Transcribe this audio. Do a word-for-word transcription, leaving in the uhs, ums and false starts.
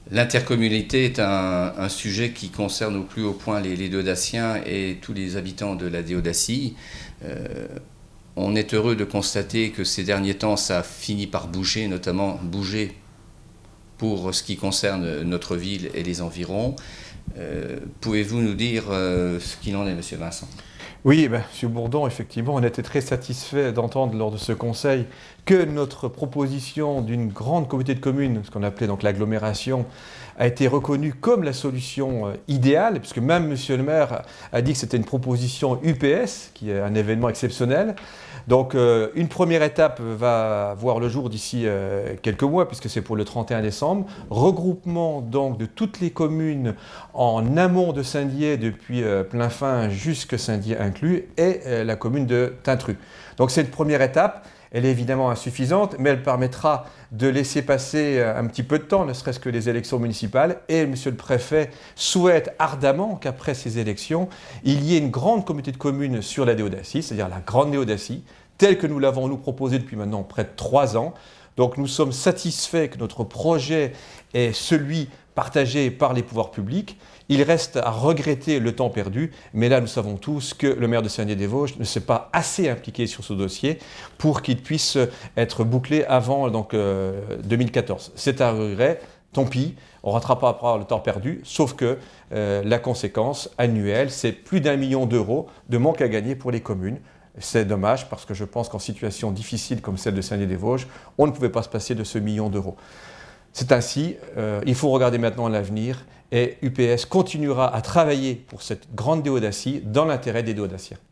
L'intercommunalité est un, un sujet qui concerne au plus haut point les, les Déodaciens et tous les habitants de la Déodacie. Euh, on est heureux de constater que ces derniers temps, ça a fini par bouger, notamment bouger pour ce qui concerne notre ville et les environs. Euh, Pouvez-vous nous dire euh, ce qu'il en est, Monsieur Vincent? Oui, ben, Monsieur Bourdon, effectivement, on était très satisfait d'entendre lors de ce conseil que notre proposition d'une grande communauté de communes, ce qu'on appelait donc l'agglomération, a été reconnue comme la solution euh, idéale, puisque même Monsieur le maire a dit que c'était une proposition U P S, qui est un événement exceptionnel. Donc euh, une première étape va voir le jour d'ici euh, quelques mois, puisque c'est pour le trente et un décembre. Regroupement donc de toutes les communes en amont de Saint-Dié, depuis euh, Plainfin jusqu'à Saint-Dié inclus, et euh, la commune de Tintru. Donc c'est une première étape. Elle est évidemment insuffisante, mais elle permettra de laisser passer un petit peu de temps, ne serait-ce que les élections municipales. Et Monsieur le Préfet souhaite ardemment qu'après ces élections, il y ait une grande communauté de communes sur la Déodacie, c'est-à-dire la Grande Déodacie, telle que nous l'avons nous proposée depuis maintenant près de trois ans. Donc nous sommes satisfaits que notre projet est celui partagé par les pouvoirs publics. Il reste à regretter le temps perdu, mais là nous savons tous que le maire de Saint-Dié-des-Vosges ne s'est pas assez impliqué sur ce dossier pour qu'il puisse être bouclé avant donc, euh, deux mille quatorze. C'est un regret, tant pis, on ne rattrapera pas le temps perdu, sauf que euh, la conséquence annuelle, c'est plus d'un million d'euros de manque à gagner pour les communes. C'est dommage parce que je pense qu'en situation difficile comme celle de Saint-Dié-des-Vosges, on ne pouvait pas se passer de ce million d'euros. C'est ainsi, euh, il faut regarder maintenant l'avenir et U P S continuera à travailler pour cette grande Déodacie dans l'intérêt des Déodaciens.